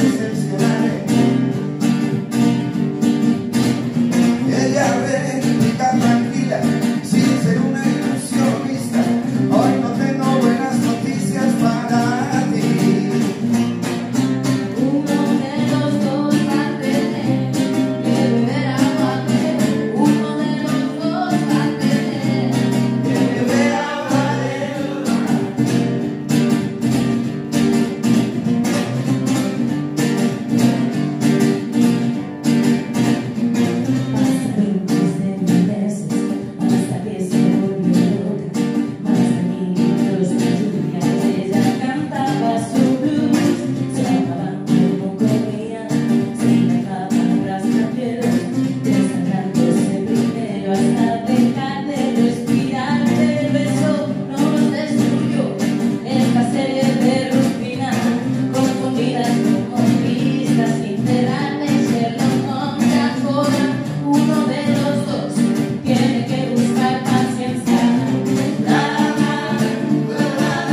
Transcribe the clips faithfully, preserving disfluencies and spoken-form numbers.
decepcionaré. Ella ve y está tranquila, sin ser una ilusionista. Hoy no tengo buenas noticias para ti. Uno de los dos va a tener que beber agua. Uno de los dos va a tener Que beber agua de luna. Pasaron más de mil meses hasta que se volvió loca. Más de mil litros de lluvia, ella cantaba su blues. Se llamaban como corrían, sin dejar atrás la piedra, desangrándose primero hasta dejar de respirar. El beso nos destruyó esta serie de rutina, confundidas como pistas literales. Sherlock Holmes ahora, uno de los dos tiene que buscar paciencia. La, la, la,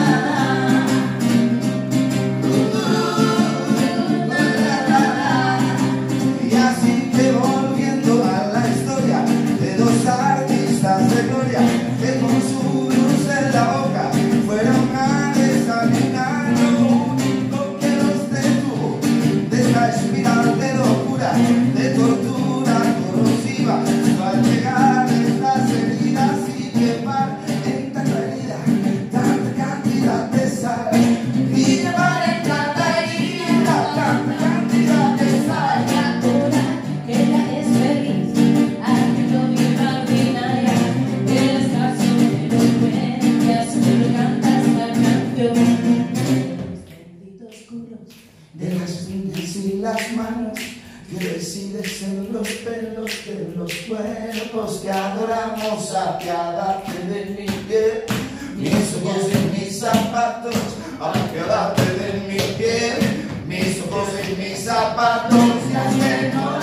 Y así que volviendo a la historia de dos artistas de gloria que con su luz en la boca fueron a desayunar. Lo único que los detuvo de esta espiral de locura, de tortura corrosiva, fue al llegar estas heridas y quemar en tanta herida tanta cantidad de sal, y llevar en tanta herida tanta cantidad de sal. ella es feliz, haciendo vida ordinaria. El escaso de elocuencia solo canta esta canción. Los benditos culos De las uñas y las manos que resides en los pelos de los cuerpos que adoramos, apiádate de mi piel, mis ojos en mis zapatos, apiádate de mi piel, mis ojos en mis zapatos, y hazme no